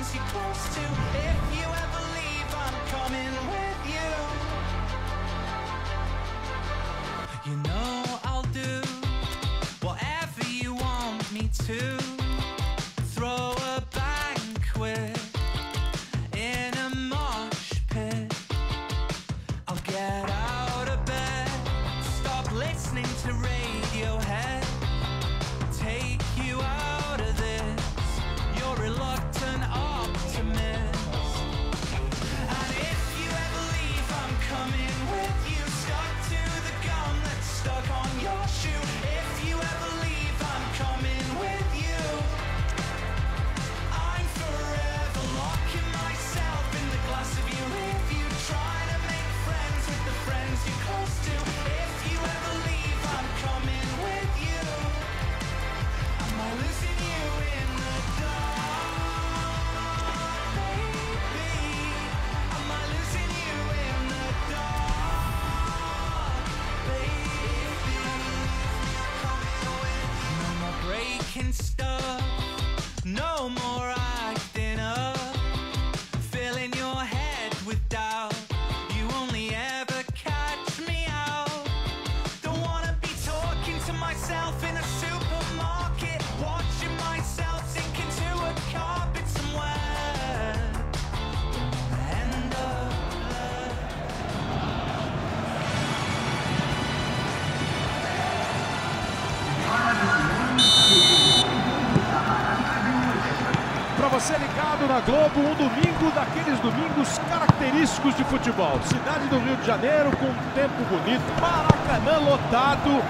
friends you're close to. If you ever leave, I'm coming with you. You know I'll do whatever you want me to. Throw a banquet in a mosh pit. I'll get out of bed, stop listening to Radiohead. Take you out of this, you're reluctant optimist. And if you ever leave, I'm coming with you. Stuck to the gum that's stuck on your shoe. If you ever leave, I'm coming with you. I'm forever locking myself in the glass of your rearview, trying to make friends with the friends you're close to. If you ever leave, I'm coming with you. Am I losing you in the dark, baby? Am I losing you in the dark, baby? No more breaking stuff, no more acting up, filling your head with doubt. You only ever catch me out. Don't wanna be talking to myself in a supermarket, watching myself sink into a carpet somewhere. End up there. Para você ligado na Globo, um domingo daqueles domingos característicos de futebol. Cidade do Rio de Janeiro com um tempo bonito, Maracanã lotado.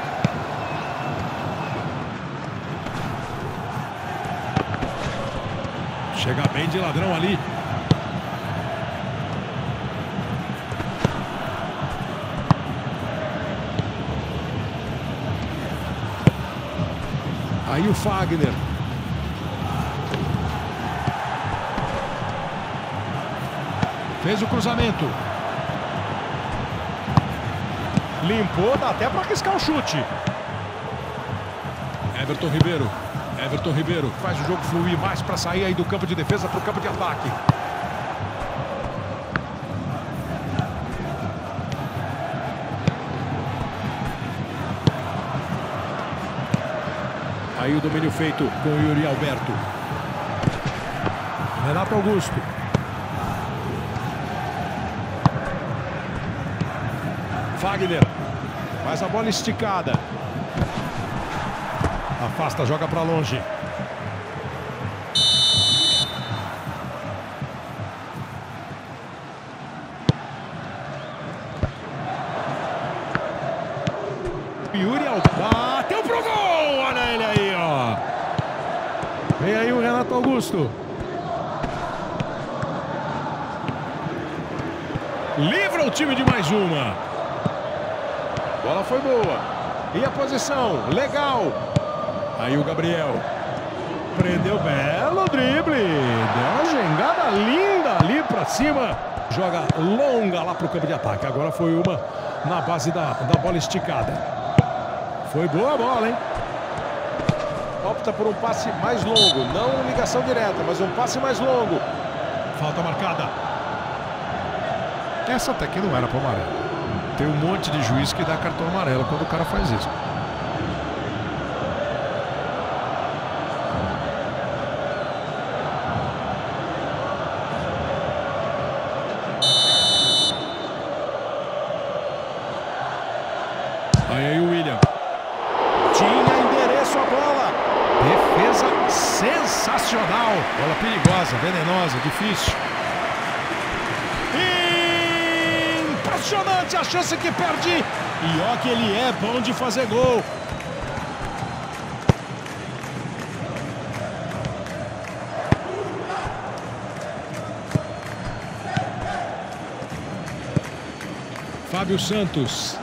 Chega bem de ladrão ali. Aí o Fagner. Fez o cruzamento. Limpou, dá até para arriscar o chute. Everton Ribeiro. Everton Ribeiro faz o jogo fluir mais para sair aí do campo de defesa para o campo de ataque. Aí o domínio feito com o Yuri Alberto. Renato Augusto. Fagner. Faz a bola esticada. Afasta, joga para longe. Yuri bateu pro gol. Olha ele aí, ó. Vem aí o Renato Augusto. Livra o time de mais uma. Bola foi boa. E a posição, legal. Aí o Gabriel. Prendeu, belo drible. Deu uma jangada linda ali pra cima. Joga longa lá pro campo de ataque. Agora foi uma na base da bola esticada. Foi boa a bola, hein? Opta por um passe mais longo. Não ligação direta, mas um passe mais longo. Falta marcada. Essa até que não era para amarelo. Tem um monte de juiz que dá cartão amarelo quando o cara faz isso. Aí o William. Tinha endereço a bola. Defesa sensacional. Bola perigosa, venenosa, difícil. Impressionante a chance que perde. E ó que ele é bom de fazer gol. Fábio Santos.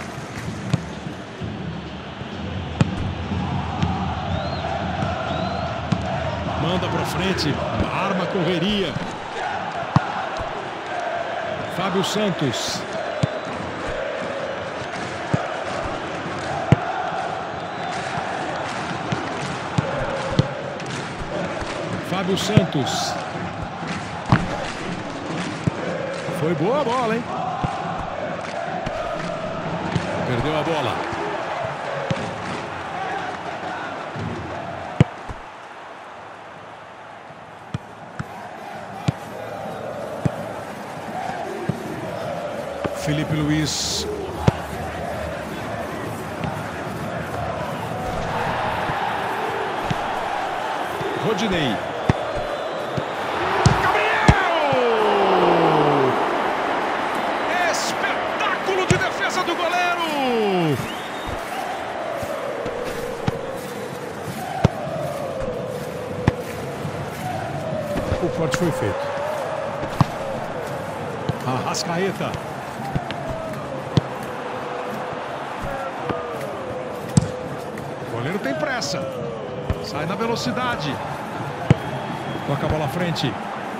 Manda pra frente, arma a correria. Fábio Santos. Fábio Santos. Foi boa a bola, hein? Perdeu a bola. Felipe Luiz. Rodinei. Gabriel! Espetáculo de defesa do goleiro! O corte foi feito. Arrascaeta. O goleiro tem pressa. Sai na velocidade. Toca a bola à frente.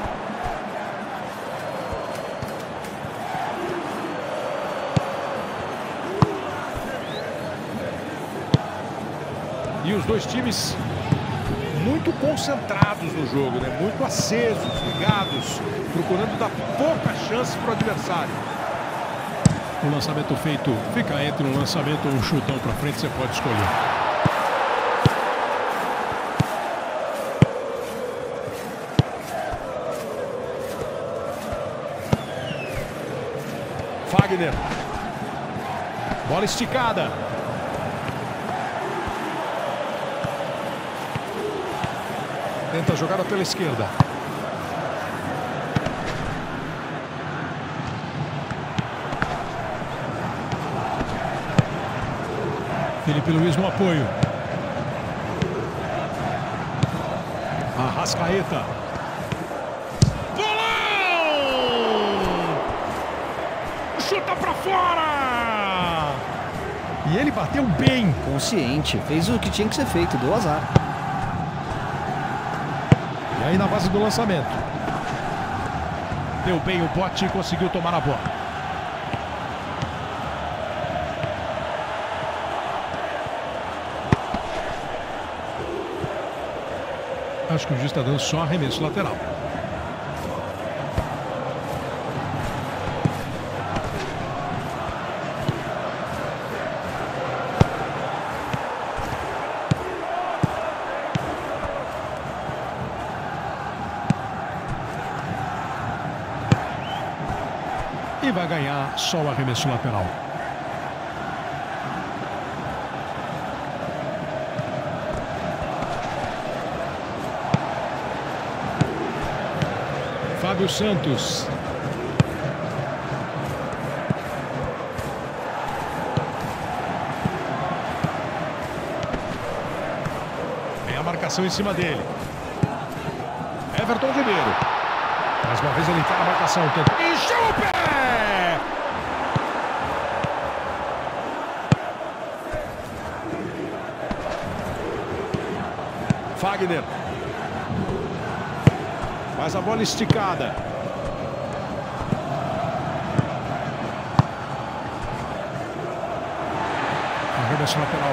E os dois times muito concentrados no jogo, né? Muito acesos, ligados, procurando dar pouca chance para o adversário. O lançamento feito fica entre um lançamento ou um chutão para frente, você pode escolher. Fagner. Bola esticada. Tenta a jogada pela esquerda. Felipe Luiz no apoio. Arrascaeta. Chuta pra fora! E ele bateu bem. Consciente, fez o que tinha que ser feito, deu azar. E aí na base do lançamento. Deu bem o bote e conseguiu tomar a bola. Acho que o juiz está dando só arremesso lateral. E vai ganhar só o arremesso lateral. Fábio Santos. Tem a marcação em cima dele. Everton Ribeiro. Mais uma vez ele tem a marcação. Encheu o pé! Fagner. Faz a bola esticada. Arremesso lateral.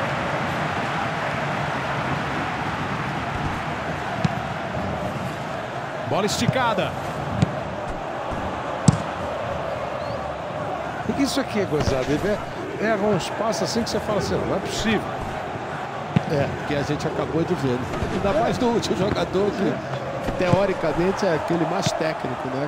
Bola esticada. O que isso aqui é gozado? Ele erra uns passos assim que você fala assim, não é possível. É, que a gente acabou de ver. Ainda mais do último jogador que, teoricamente, é aquele mais técnico, né?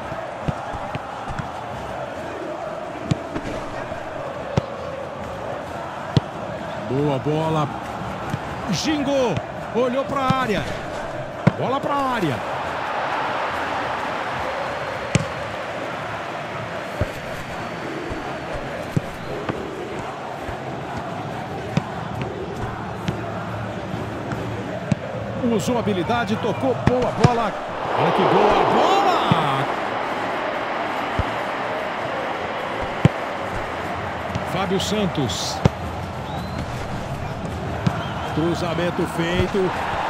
Boa bola. Gingou. Olhou para a área. Bola para a área. Usou a habilidade, tocou, boa bola. Olha que boa bola! Fábio Santos. Cruzamento feito.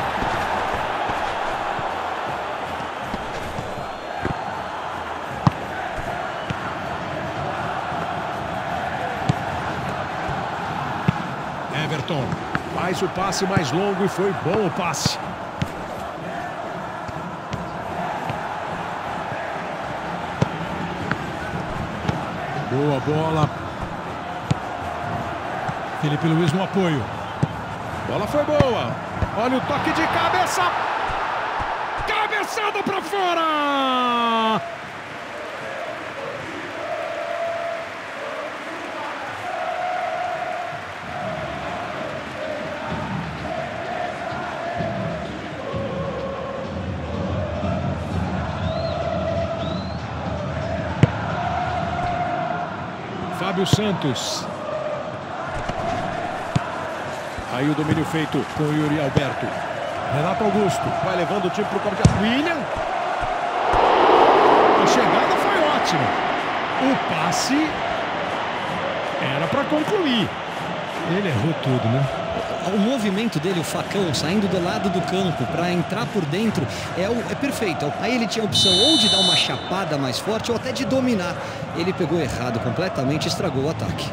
Everton faz o passe mais longo e foi bom o passe. Boa bola. Felipe Luiz no apoio. Bola foi boa. Olha o toque de cabeça. Cabeçada para fora. Fábio Santos. Aí o domínio feito com o Yuri Alberto. Renato Augusto vai levando o time para o campo de ataque. William. A chegada foi ótima. O passe era para concluir. Ele errou tudo, né? O movimento dele, o facão, saindo do lado do campo para entrar por dentro, é perfeito. Aí ele tinha a opção ou de dar uma chapada mais forte ou até de dominar. Ele pegou errado completamente e estragou o ataque.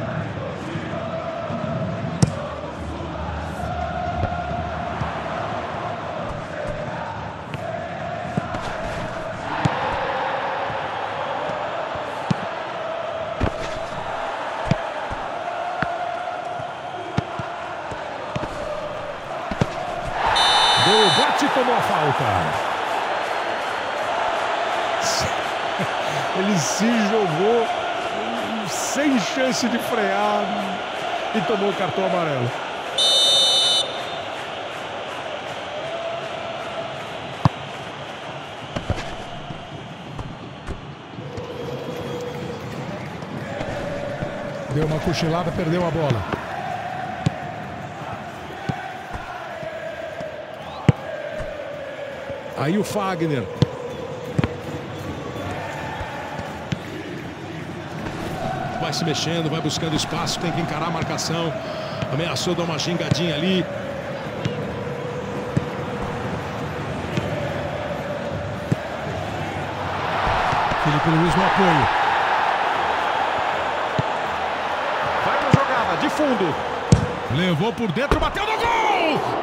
Deu o bote e tomou a falta. Ele se jogou sem chance de frear e tomou o cartão amarelo. Deu uma cochilada, perdeu a bola. Aí o Fagner. Vai se mexendo, vai buscando espaço, tem que encarar a marcação. Ameaçou dar uma gingadinha ali. Felipe Luiz no apoio. Vai pra jogada, de fundo. Levou por dentro, bateu no gol!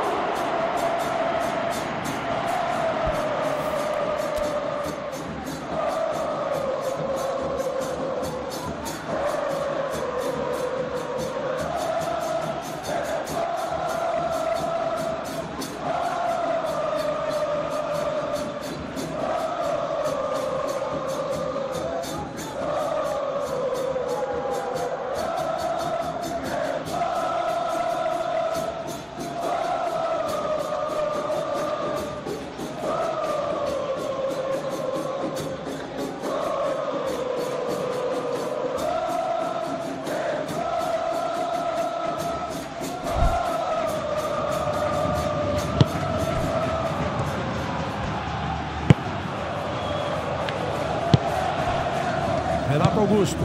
Renato Augusto.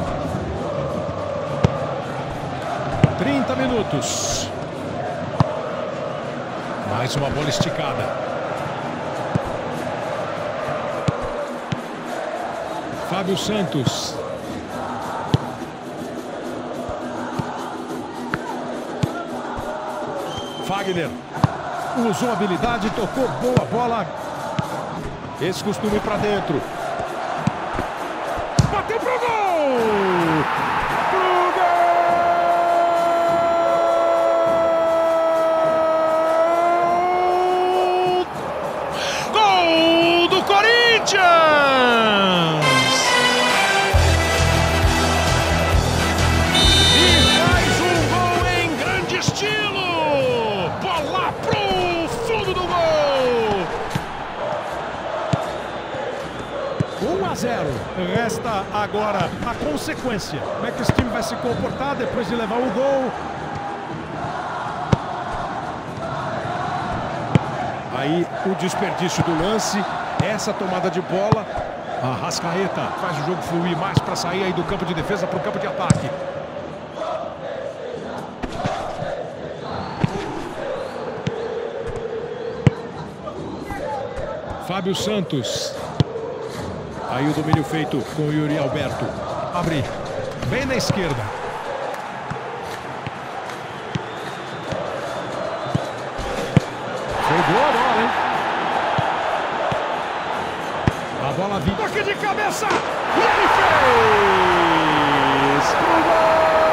30 minutos. Mais uma bola esticada. Fábio Santos. Fagner. Usou habilidade, tocou boa bola. Esse costume para dentro. Bateu pro gol! Pro gol! Gol do Corinthians! E faz um gol em grande estilo! Bola pro fundo do gol! 1-0. Resta agora a consequência. Como é que esse time vai se comportar depois de levar o gol? Aí o desperdício do lance, essa tomada de bola. A Arrascaeta faz o jogo fluir mais para sair aí do campo de defesa para o campo de ataque. Fábio Santos. Aí o domínio feito com o Yuri Alberto. Abre bem na esquerda. Foi boa a bola, hein? A bola vinha. Toque de cabeça! E ele fez! Santos. Pro gol!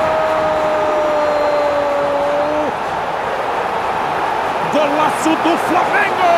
Golaço do Flamengo!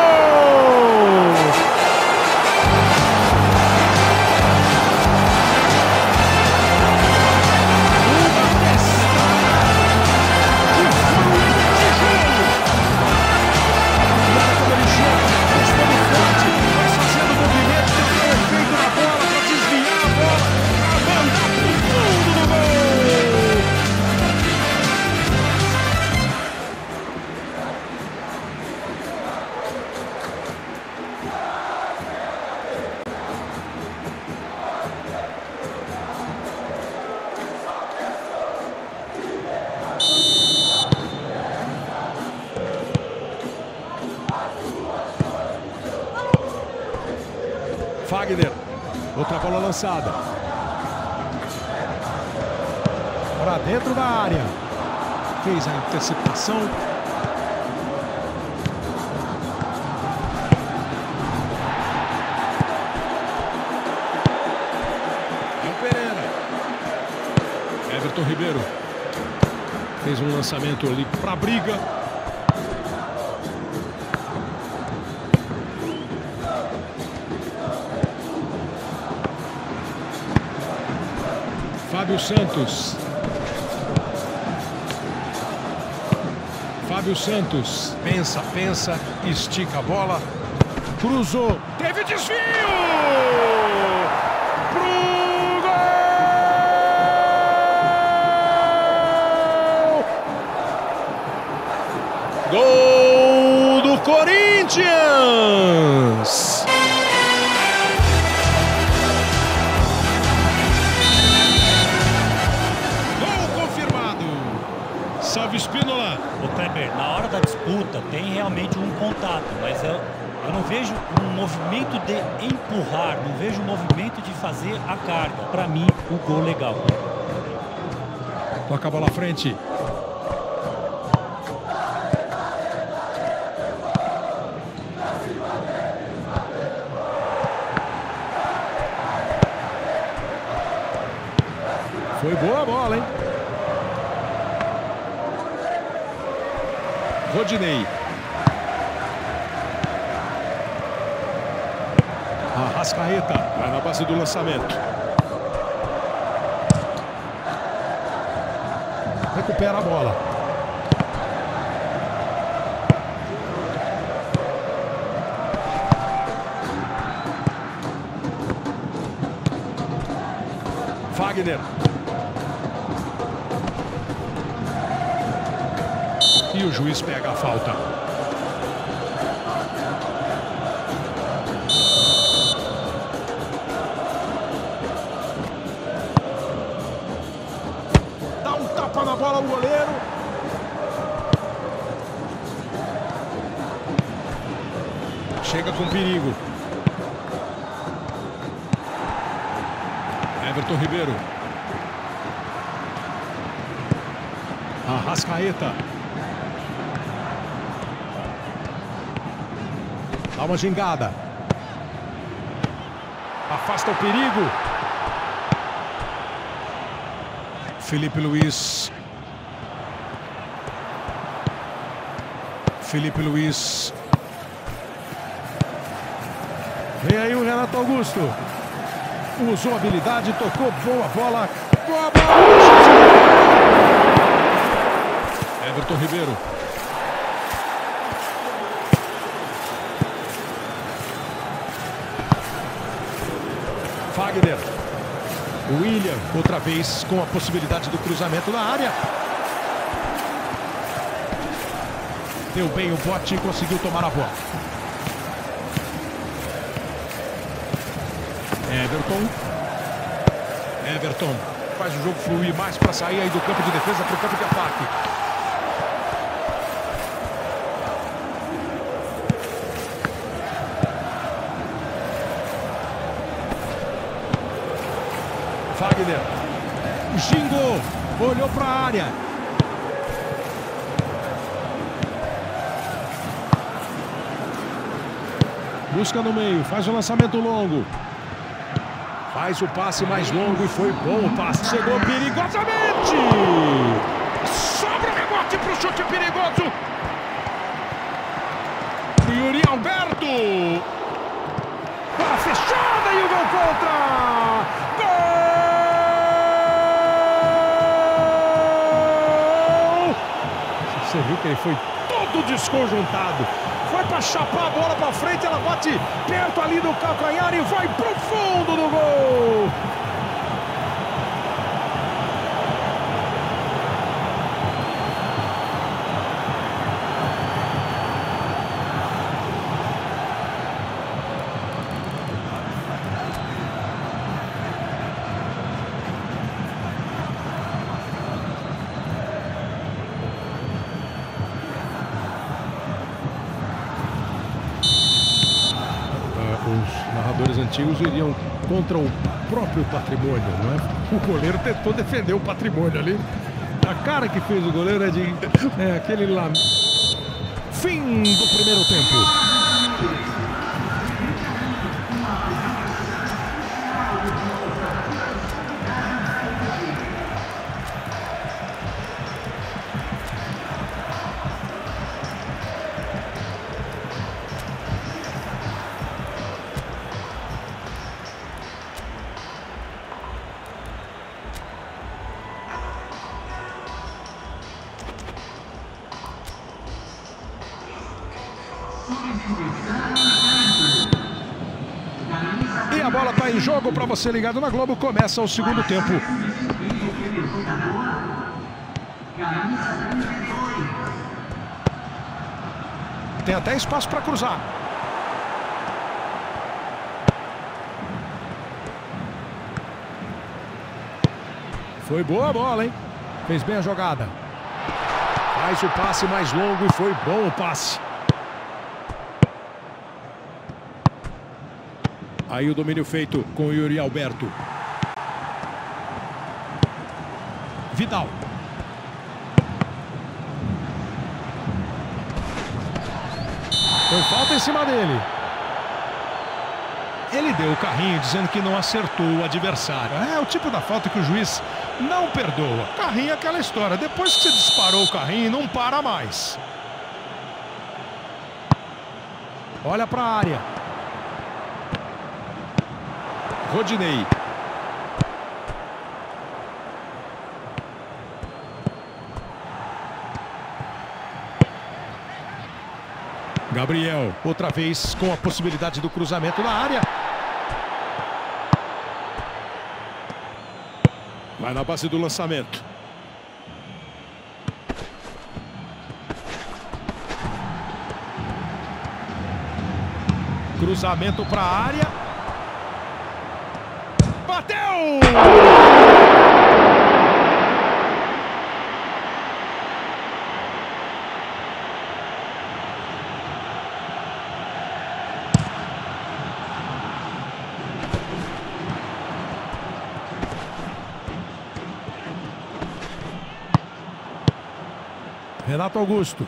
Fagner, outra bola lançada. Para dentro da área. Fez a antecipação. E o Pereira. Everton Ribeiro. Fez um lançamento ali para a briga. Fábio Santos. Fábio Santos. Pensa, pensa, estica a bola. Cruzou. Teve desvio! Pro gol! Gol do Corinthians! Salve Spínola. Ô Kleber, na hora da disputa tem realmente um contato, mas eu não vejo um movimento de empurrar, não vejo um movimento de fazer a carga. Para mim, o gol legal. Toca a bola à frente. Foi boa a bola, hein? Rodinei. Arrascaeta. Vai na base do lançamento. Recupera a bola. Fagner. E o juiz pega a falta. Dá um tapa na bola o goleiro. Chega com perigo. Everton Ribeiro. Arrascaeta. Dá uma gingada. Afasta o perigo. Felipe Luiz. Felipe Luiz. Vem aí o Renato Augusto. Usou habilidade, tocou, boa bola. Boa bola. Everton Ribeiro. Fagner. William, outra vez com a possibilidade do cruzamento na área. Deu bem o bote e conseguiu tomar a bola. Everton. Everton faz o jogo fluir mais para sair aí do campo de defesa para o campo de ataque. Fagner. Gingou. Olhou para a área. Busca no meio. Faz o lançamento longo. Faz o passe mais longo e foi bom o passe. Chegou perigosamente. Sobra o rebote para o chute perigoso. Yuri Alberto. Bola fechada e o gol contra. Gol! Você viu que ele foi todo desconjuntado. Foi para chapar a bola para frente, ela bate perto ali do calcanhar e vai pro fundo do gol. Os narradores antigos iriam contra o próprio patrimônio, não é? O goleiro tentou defender o patrimônio ali. A cara que fez o goleiro é de aquele lá. Fim do primeiro tempo. E a bola está em jogo para você ligado na Globo. Começa o segundo tempo. Tem até espaço para cruzar. Foi boa a bola, hein? Fez bem a jogada. Faz o passe mais longo e foi bom o passe. Aí o domínio feito com o Yuri Alberto. Vidal. Foi falta em cima dele. Ele deu o carrinho dizendo que não acertou o adversário. É o tipo da falta que o juiz não perdoa. Carrinho é aquela história. Depois que você disparou o carrinho, não para mais. Olha para a área. Rodinei. Gabriel, outra vez com a possibilidade do cruzamento na área. Vai na base do lançamento. Cruzamento para a área. Bateu! Renato Augusto.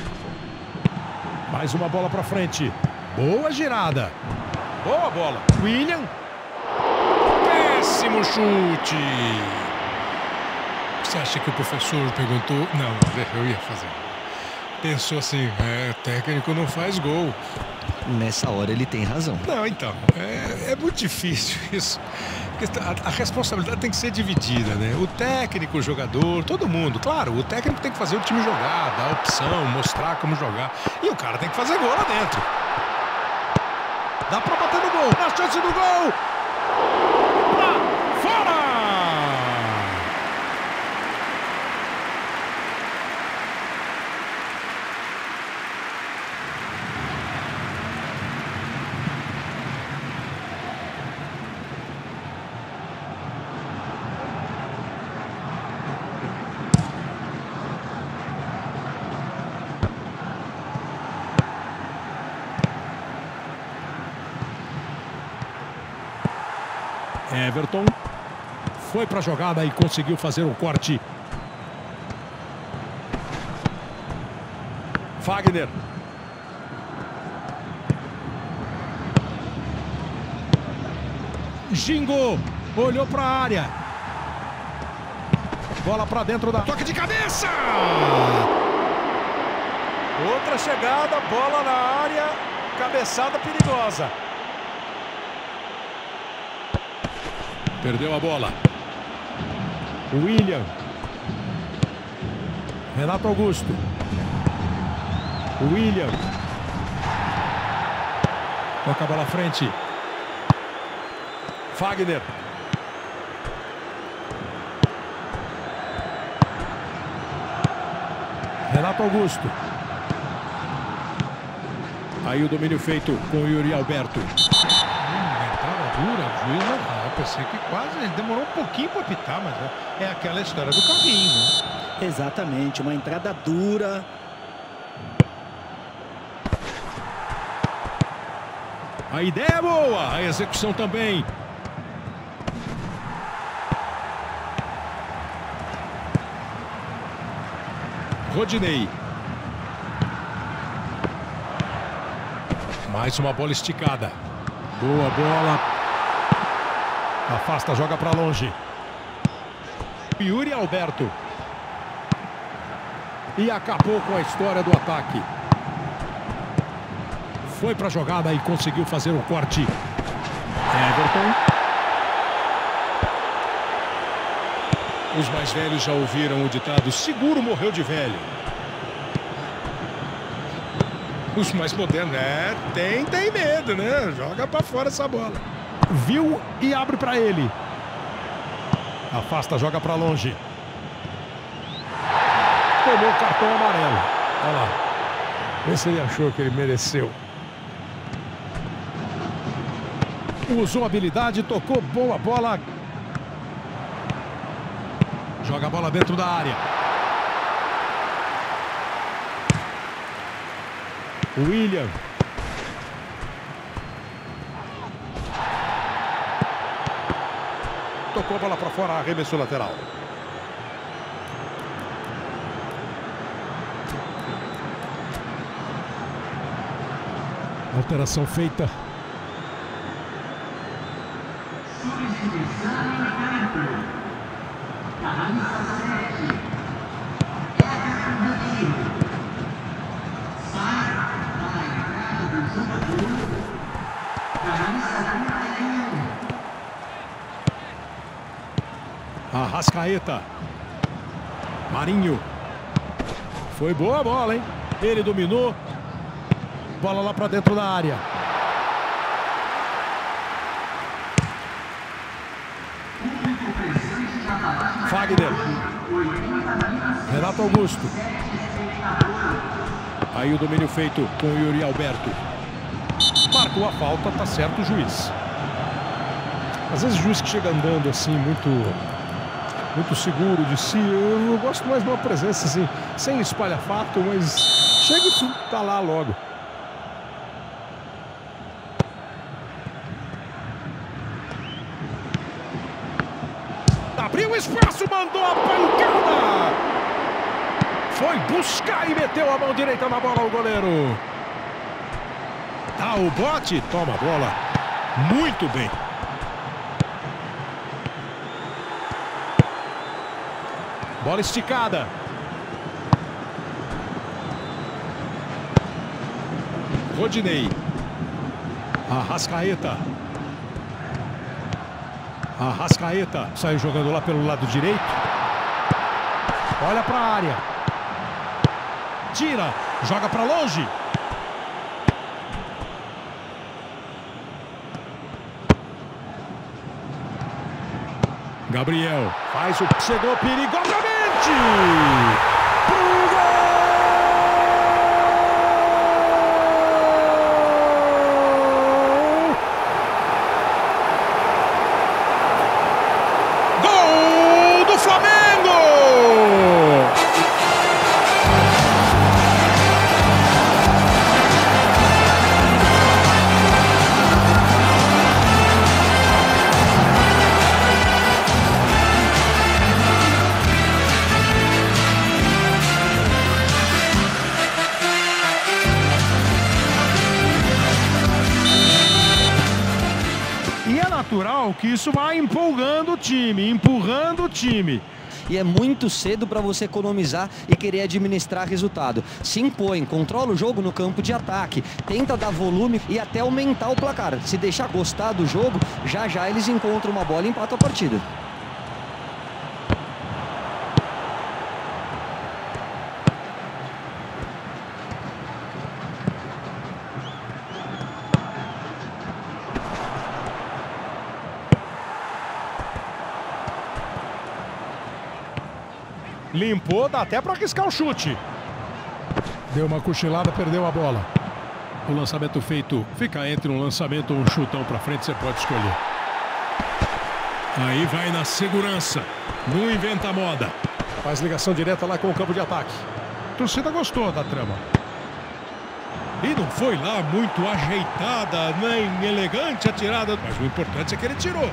Mais uma bola para frente. Boa girada. Boa bola. William. Péssimo chute. Você acha que o professor perguntou? Não, eu ia fazer. Pensou assim, o técnico não faz gol. Nessa hora ele tem razão. Não, então, é muito difícil isso. A responsabilidade tem que ser dividida, né? O técnico, o jogador, todo mundo. Claro, o técnico tem que fazer o time jogar, dar opção, mostrar como jogar. E o cara tem que fazer gol lá dentro. Dá pra bater no gol. Na chance do gol. Pra fora! Everton foi para a jogada e conseguiu fazer o corte. Fagner. Gingou, olhou para a área. Bola para dentro da... Toque de cabeça! Outra chegada, bola na área, cabeçada perigosa. Perdeu a bola. William. Renato Augusto. William. Toca a bola à frente. Fagner. Renato Augusto. Aí o domínio feito com o Yuri Alberto. Entrada dura, o juiz não dá. Eu pensei que quase, ele demorou um pouquinho para apitar, mas é aquela história do carrinho, né? Exatamente, uma entrada dura. A ideia é boa, a execução também. Rodinei. Mais uma bola esticada. Boa bola. Afasta, joga para longe. Yuri Alberto. E acabou com a história do ataque. Foi para a jogada e conseguiu fazer o corte. Everton. Os mais velhos já ouviram o ditado: seguro morreu de velho. Os mais modernos, tem medo, né? Joga para fora essa bola. Viu e abre para ele. Afasta, joga para longe. Tomou o cartão amarelo. Olha lá. Vê se ele achou que ele mereceu. Usou habilidade, tocou boa bola. Joga a bola dentro da área. William. Tocou a bola para fora, arremessou lateral. Alteração feita. Arrascaeta. Marinho. Foi boa a bola, hein? Ele dominou. Bola lá para dentro da área. Fagner. Renato Augusto. Aí o domínio feito com o Yuri Alberto. Marcou a falta, tá certo o juiz. Às vezes o juiz que chega andando assim, muito seguro de si. Eu gosto mais de uma presença assim, sem espalhafato, mas chega e tá lá logo. Abriu espaço, mandou a pancada. Foi buscar e meteu a mão direita na bola o goleiro. Dá o bote, toma a bola. Muito bem. Bola esticada. Rodinei. Arrascaeta. Arrascaeta. Saiu jogando lá pelo lado direito. Olha para a área. Tira. Joga para longe. Gabriel faz o... Chegou perigosamente. Pro gol! Gol do Flamengo! natural que isso vai empolgando o time, empurrando o time. E é muito cedo para você economizar e querer administrar resultado. Se impõe, controla o jogo no campo de ataque, tenta dar volume e até aumentar o placar. Se deixar gostar do jogo, já já eles encontram uma bola e empatam a partida. Limpou, dá até para arriscar o chute. Deu uma cochilada, perdeu a bola. O lançamento feito fica entre um lançamento ou um chutão para frente, você pode escolher. Aí vai na segurança, não inventa moda. Faz ligação direta lá com o campo de ataque. A torcida gostou da trama. E não foi lá muito ajeitada, nem elegante a tirada, mas o importante é que ele tirou.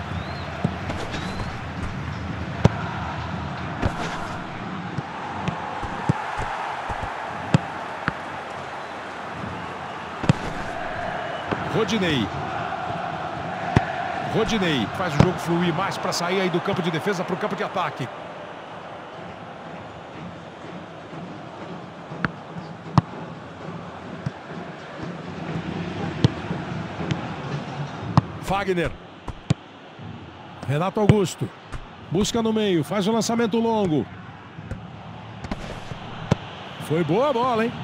Rodinei faz o jogo fluir mais para sair aí do campo de defesa para o campo de ataque. Fagner. Renato Augusto. Busca no meio, faz o lançamento longo. Foi boa a bola, hein?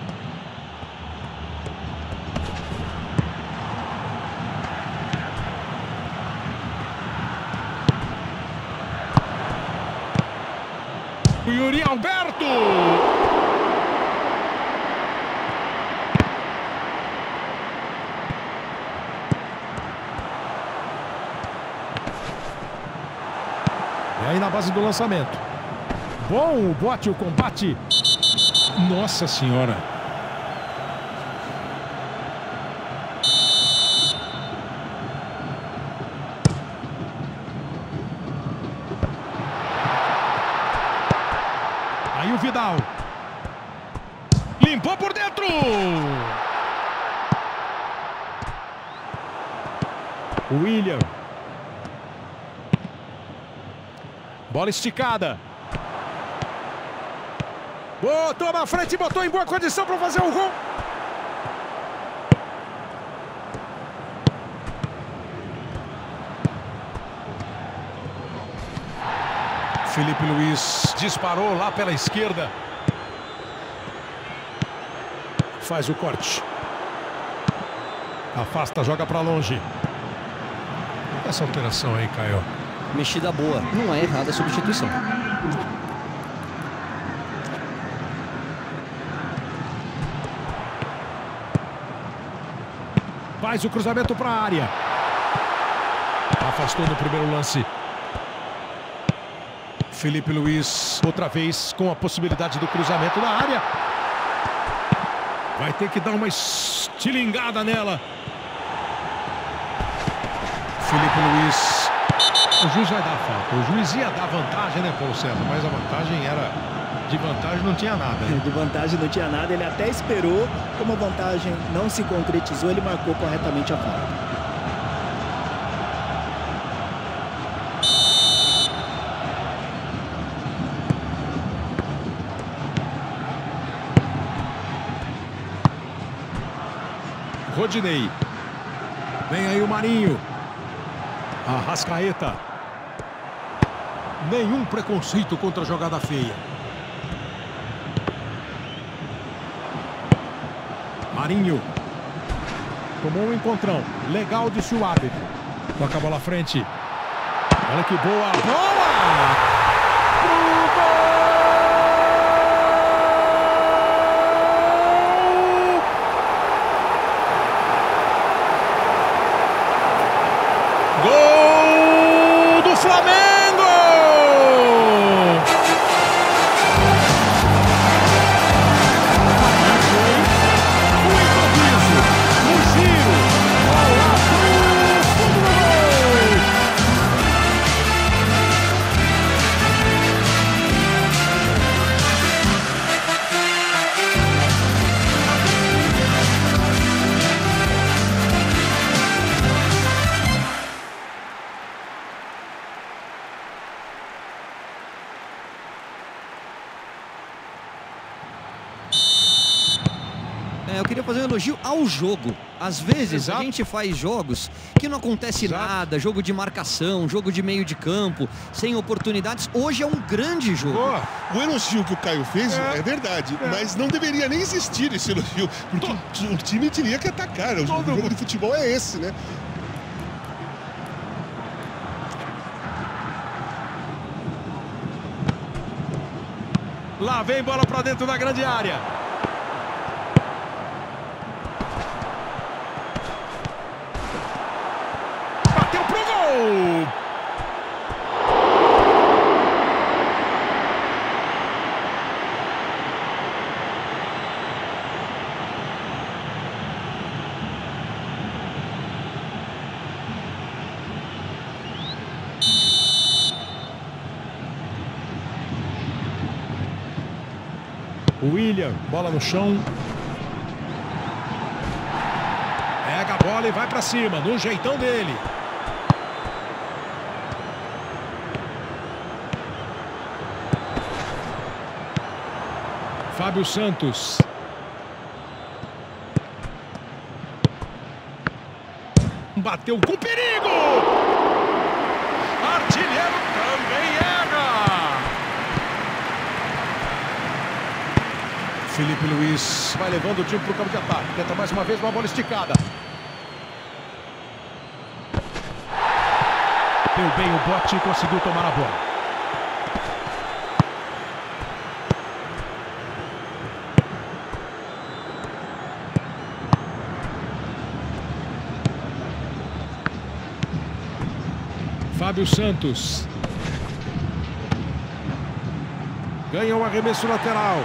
O Yuri Alberto! E aí na base do lançamento. Bom o bote, o combate. Nossa Senhora! Aí o Vidal. Limpou por dentro. O William. Bola esticada. Botou na frente e botou em boa condição para fazer o gol. Felipe Luiz disparou lá pela esquerda. Faz o corte. Afasta, joga para longe. Essa alteração aí, Caio. Mexida boa, não é errada a substituição. Faz o cruzamento para a área. Afastou no primeiro lance. Felipe Luiz, outra vez com a possibilidade do cruzamento na área. Vai ter que dar uma estilingada nela. Felipe Luiz. O juiz vai dar falta. O juiz ia dar vantagem, né, Paulo César? Mas a vantagem era... De vantagem não tinha nada. Né? De vantagem não tinha nada. Ele até esperou. Como a vantagem não se concretizou, ele marcou corretamente a falta. Rodinei. Vem aí o Marinho. Arrascaeta. Nenhum preconceito contra a jogada feia. Marinho. Tomou um encontrão. Legal, disse o árbitro. Toca a bola à frente. Olha que boa. Bola! Gol do Flamengo! O improviso, o giro, bola pro fundo do gol! eu queria fazer um elogio ao jogo. Às vezes Exato. a gente faz jogos que não acontece Exato. nada, jogo de marcação, jogo de meio de campo, sem oportunidades. Hoje é um grande jogo. Boa. O elogio que o Caio fez é verdade, mas não deveria nem existir esse elogio, porque o time teria que atacar. O jogo de futebol é esse, né? Lá vem bola pra dentro da grande área. Bateu pro gol. William, bola no chão. Pega a bola e vai pra cima, no jeitão dele. Fábio Santos. Bateu com perigo. Artilheiro também erra. Felipe Luiz vai levando o time para o campo de ataque. Tenta mais uma vez uma bola esticada. Deu bem o bote e conseguiu tomar a bola. Fábio Santos. Ganha um arremesso lateral.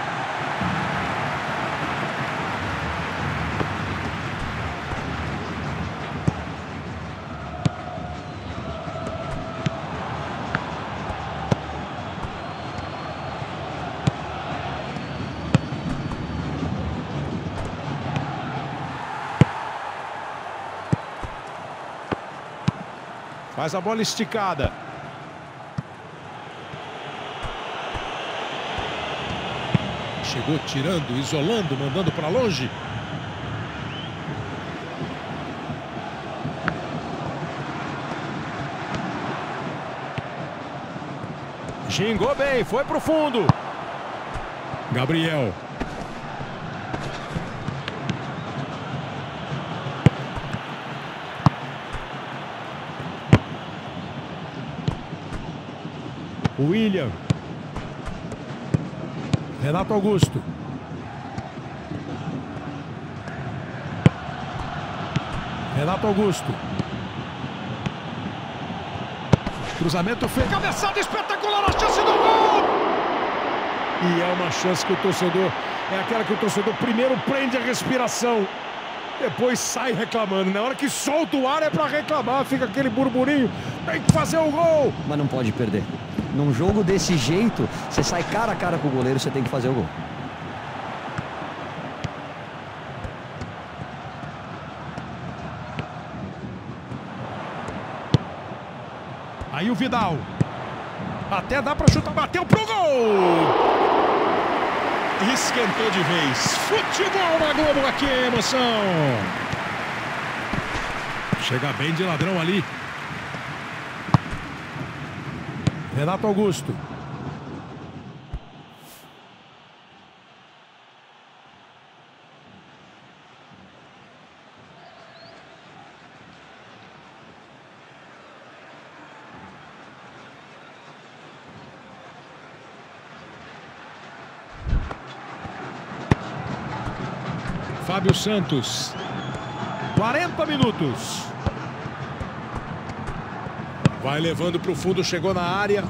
Faz a bola esticada. Chegou tirando, isolando, mandando para longe. Gingou bem, foi pro fundo. Gabriel. William. Renato Augusto. Renato Augusto. Cruzamento feito. Cabeçada espetacular, a chance do gol! E é uma chance que o torcedor... É aquela que o torcedor primeiro prende a respiração. Depois sai reclamando. Na hora que solta o ar é para reclamar. Fica aquele burburinho. Tem que fazer o gol! Mas não pode perder. Num jogo desse jeito, você sai cara a cara com o goleiro, você tem que fazer o gol. Aí o Vidal. Até dá para chutar, bateu pro gol! Esquentou de vez. Futebol na Globo, aqui é emoção. Chega bem de ladrão ali. Renato Augusto. Fábio Santos. 40 minutos. Vai levando para o fundo, chegou na área.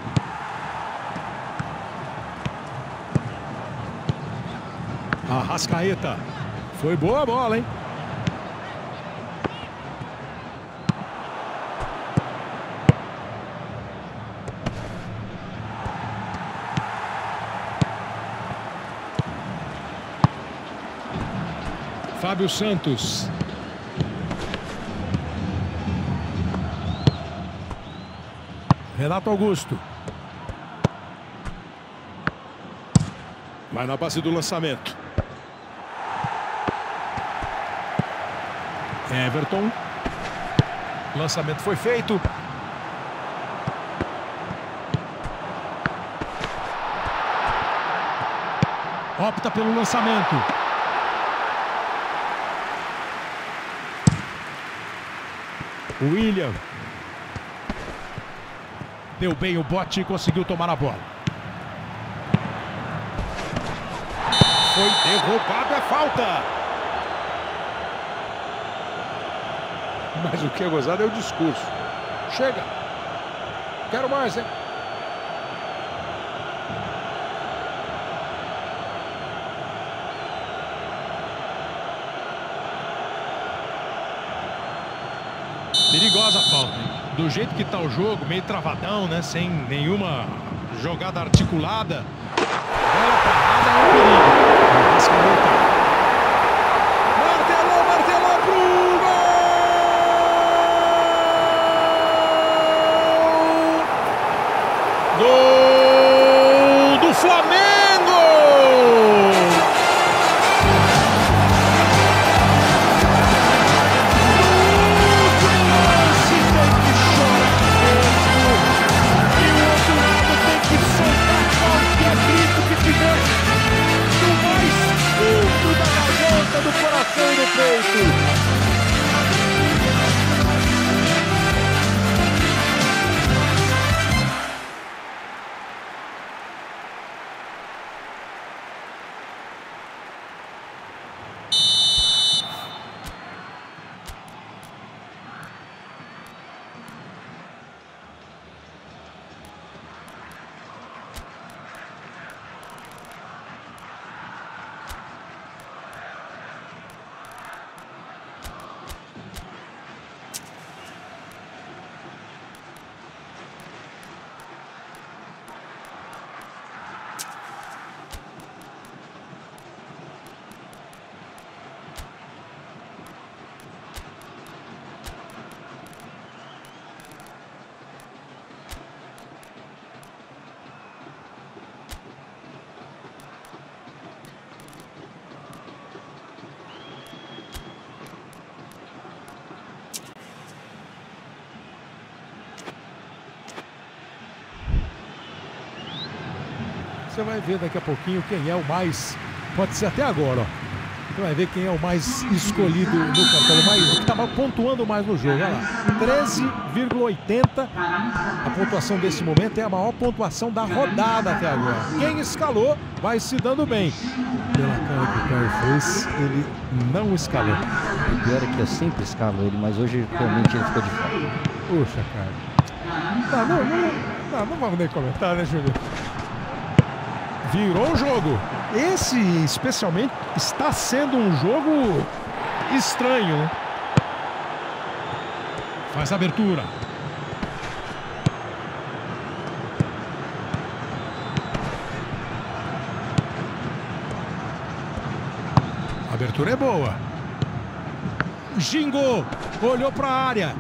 Arrascaeta. Foi boa a bola, hein? Fábio Santos. Renato Augusto. Vai na base do lançamento. Everton. Lançamento foi feito. Opta pelo lançamento. William. Deu bem o bote e conseguiu tomar a bola. Foi derrubado, é falta. Mas o que é gozado é o discurso. Chega. Quero mais, hein? Perigosa a falta, hein? Do jeito que tá o jogo, meio travadão, né? Sem nenhuma jogada articulada. Bola parada é um perigo. Martelou pro gol! Gol do Flamengo! Do coração e do peito. Você vai ver daqui a pouquinho quem é o mais... Pode ser até agora, ó. Você vai ver quem é o mais escolhido no cartão, o que estava pontuando mais no jogo. Olha lá, 13,80. A pontuação desse momento é a maior pontuação da rodada até agora. Quem escalou vai se dando bem. Pela cara que o Caio fez, ele não escalou. O pior é que eu sempre escalo ele, mas hoje realmente ele ficou de fora. Puxa, cara. Não vamos nem comentar, né, Júlio? Virou o jogo. Esse, especialmente, está sendo um jogo estranho, né? Faz a abertura. A abertura é boa. Gingou. Olhou para a área.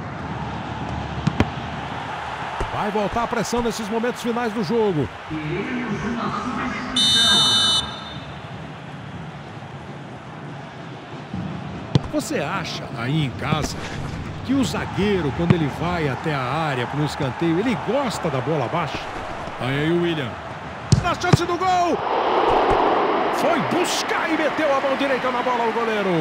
Vai voltar a pressão nesses momentos finais do jogo. Você acha aí em casa que o zagueiro, quando ele vai até a área para um escanteio, ele gosta da bola abaixo? Aí o William. Na chance do gol! Foi buscar e meteu a mão direita na bola o goleiro.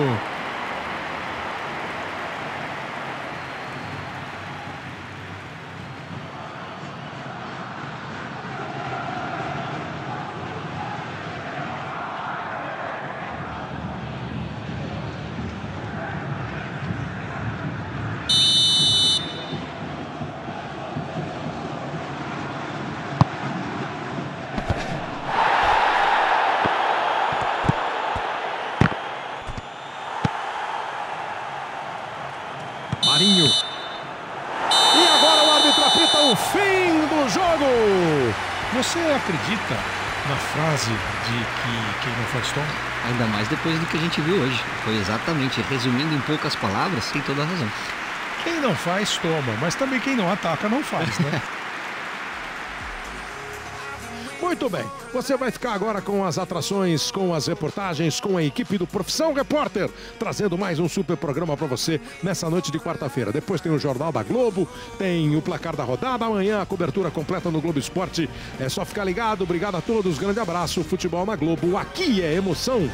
Marinho. E agora o árbitro apita o fim do jogo. Você acredita na frase de que quem não faz toma? Ainda mais depois do que a gente viu hoje. Foi exatamente, resumindo em poucas palavras, tem toda a razão. Quem não faz, toma. Mas também quem não ataca, não faz, né? Muito bem, você vai ficar agora com as atrações, com as reportagens, com a equipe do Profissão Repórter, trazendo mais um super programa para você nessa noite de quarta-feira. Depois tem o Jornal da Globo, tem o placar da rodada, amanhã a cobertura completa no Globo Esporte. É só ficar ligado, obrigado a todos, grande abraço, Futebol na Globo, aqui é emoção.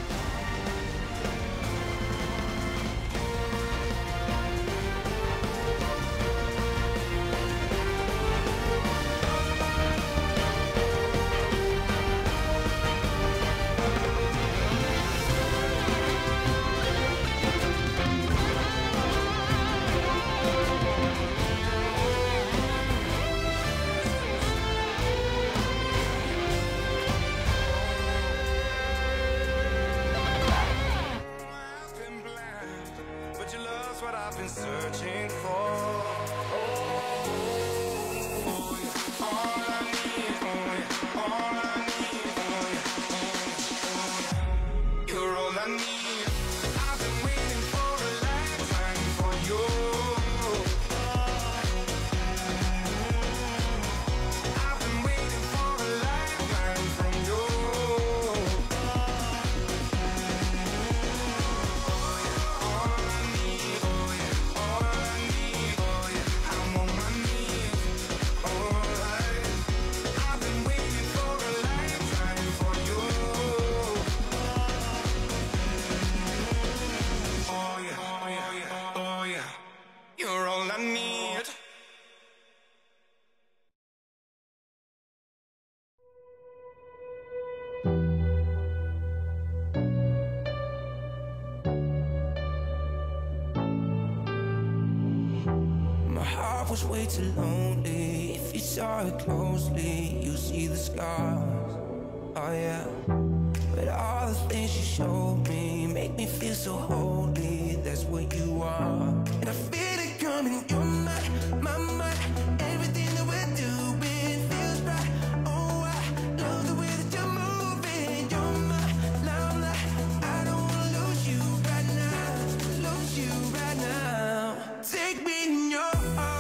Was way too lonely. If you saw it closely, you see the scars. Oh yeah. But all the things you showed me make me feel so holy. That's what you are. And I feel it coming. You're my mind. Everything that we're doing feels right. Oh, I love the way that you're moving. You're my limelight. I don't wanna lose you right now. Lose you right now. Take me in your arms.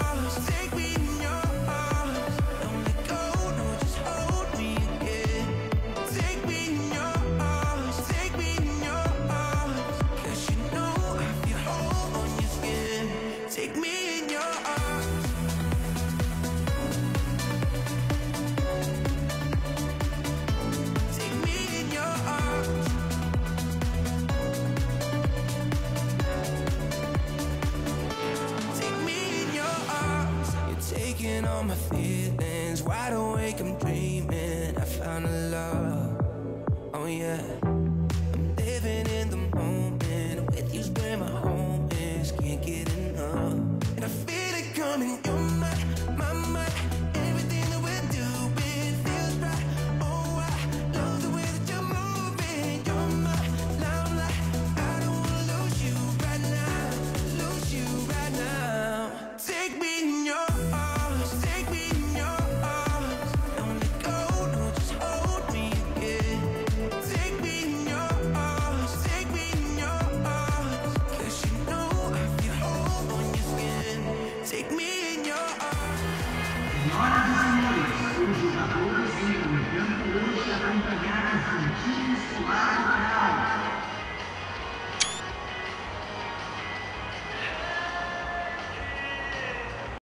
All my feelings, wide awake, I'm dreaming. I found a love, oh yeah. I'm living in the moment. With you's where my home is. Can't get enough. And I feel it coming. You're my mind. Everything that we're doing feels right. Oh, I love the way that you're moving. You're my limelight. I don't wanna lose you right now. Lose you right now. Take me in your arms. Take me in your arms. Don't let go, no, just hold me again. Take me in your arms. Take me in your arms. 'Cause you know I feel home on your skin. Take me in your arms. Senhoras e senhores, os jogadores entram em campo hoje para acompanhar as antigas Solar Amaral.